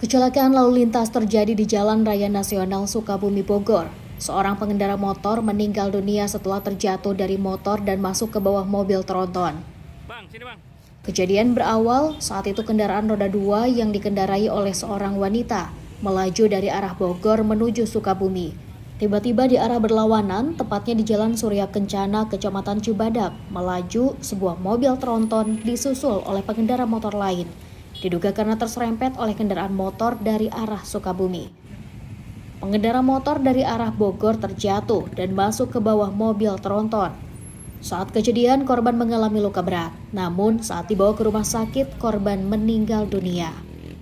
Kecelakaan lalu lintas terjadi di Jalan Raya Nasional Sukabumi Bogor. Seorang pengendara motor meninggal dunia setelah terjatuh dari motor dan masuk ke bawah mobil tronton. Kejadian berawal saat itu kendaraan roda 2 yang dikendarai oleh seorang wanita melaju dari arah Bogor menuju Sukabumi. Tiba-tiba di arah berlawanan, tepatnya di Jalan Surya Kencana, Kecamatan Cibadak, melaju sebuah mobil tronton disusul oleh pengendara motor lain. Diduga karena terserempet oleh kendaraan motor dari arah Sukabumi. Pengendara motor dari arah Bogor terjatuh dan masuk ke bawah mobil tronton. Saat kejadian, korban mengalami luka berat. Namun saat dibawa ke rumah sakit, korban meninggal dunia.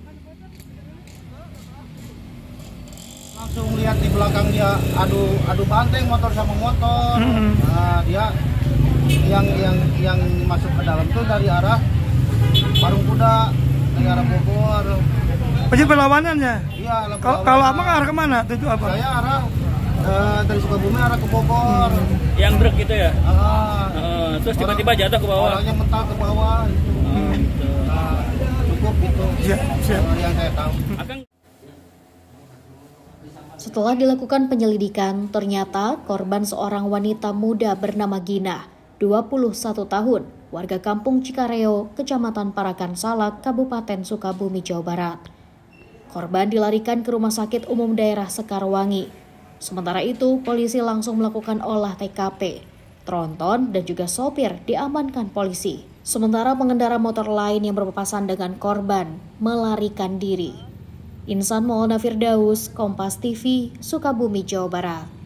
Langsung lihat di belakang dia adu banteng motor sama motor. Nah, dia yang masuk ke dalam tuh dari arah Parung Kuda, dari arah Bogor. Jadi berlawanannya? Iya. Kalau abang arah kemana? Itu apa? Saya arah dari Sukabumi arah ke Bogor. Yang truk gitu ya? Terus tiba-tiba jatuh ke bawah? Orangnya mental ke bawah. Nah, cukup itu siap. Yang saya tahu. Setelah dilakukan penyelidikan, ternyata korban seorang wanita muda bernama Gina, 21 tahun, warga kampung Cikareo, Kecamatan Parakan Salak, Kabupaten Sukabumi, Jawa Barat. Korban dilarikan ke Rumah Sakit Umum Daerah Sekarwangi. Sementara itu, polisi langsung melakukan olah TKP. Tronton dan juga sopir diamankan polisi. Sementara pengendara motor lain yang berpapasan dengan korban melarikan diri. Insan Maulana Firdaus, Kompas TV, Sukabumi, Jawa Barat.